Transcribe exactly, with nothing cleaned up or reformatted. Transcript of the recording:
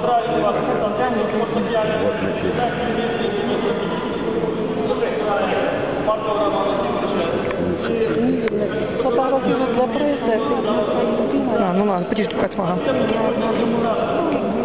Фотографируют для прессы, а ты, в принципе, А, ну ладно, подожди, Кать, ага.